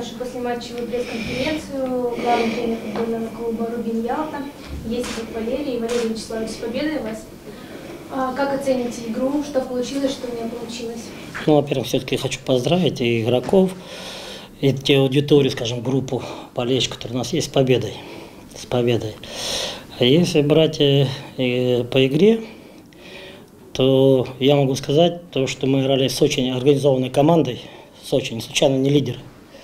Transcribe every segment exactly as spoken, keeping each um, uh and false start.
нашу послематчевую пресс-конференцию. Главный тренер футбольного клуба «Рубин Ялта». Есть тут Валерий. Валерий Вячеславович, с победой вас. А как оцените игру? Что получилось, что не получилось? Ну, во-первых, все-таки хочу поздравить и игроков, и те аудиторию, скажем, группу болельщиков, которые у нас есть, с победой. С победой. А если брать э, э, по игре, то я могу сказать, то, что мы играли с очень организованной командой, с очень, не случайно, не лидер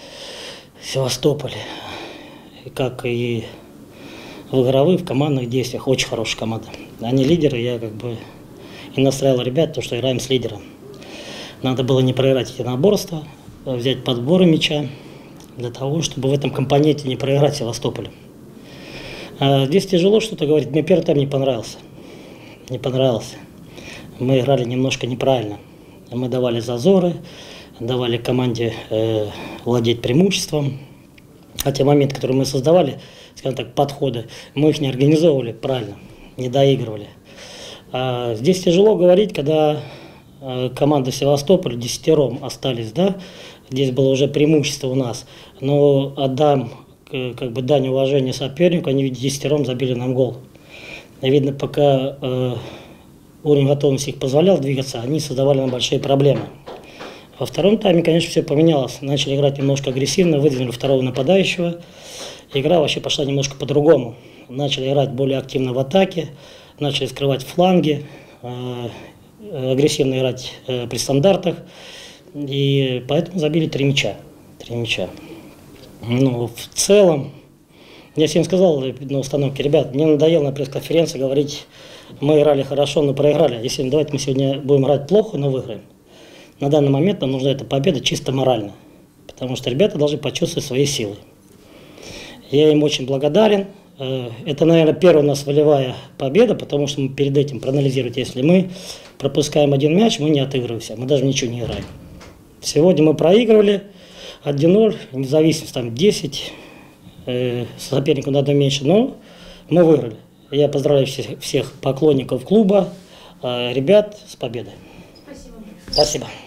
в Севастополе, и как и в игровых, в командных действиях, очень хорошая команда. Они лидеры, я как бы и настраивал ребят, то, что играем с лидером. Надо было не проиграть единоборство, взять подборы мяча, для того, чтобы в этом компоненте не проиграть Севастополю. А здесь тяжело что-то говорить, мне первый тайм не понравился. Не понравился. Мы играли немножко неправильно. Мы давали зазоры, давали команде э, владеть преимуществом. Хотя момент, который мы создавали, скажем так, подходы, мы их не организовывали правильно, не доигрывали. А здесь тяжело говорить, когда э, команда Севастополя десятером остались, да, здесь было уже преимущество у нас. Но отдам э, как бы дань уважения сопернику, они ведь десятером забили нам гол. И видно, пока э, уровень готовности их позволял двигаться, они создавали нам большие проблемы. Во втором тайме, конечно, все поменялось. Начали играть немножко агрессивно, выдвинули второго нападающего. Игра вообще пошла немножко по-другому. Начали играть более активно в атаке, начали скрывать фланги, э, агрессивно играть э, при стандартах. И поэтому забили три мяча. Три мяча. Ну, в целом, я всем сказал на установке: ребят, мне надоело на пресс-конференции говорить, мы играли хорошо, но проиграли. Если давайте мы сегодня будем играть плохо, но выиграем. На данный момент нам нужна эта победа чисто морально, потому что ребята должны почувствовать свои силы. Я им очень благодарен. Это, наверное, первая у нас волевая победа, потому что мы перед этим проанализируем, если мы пропускаем один мяч, мы не отыгрываемся, мы даже ничего не играем. Сегодня мы проигрывали один ноль, независимость там десять, э, сопернику надо меньше, но мы выиграли. Я поздравляю всех, всех поклонников клуба, э, ребят с победой. Спасибо. Спасибо.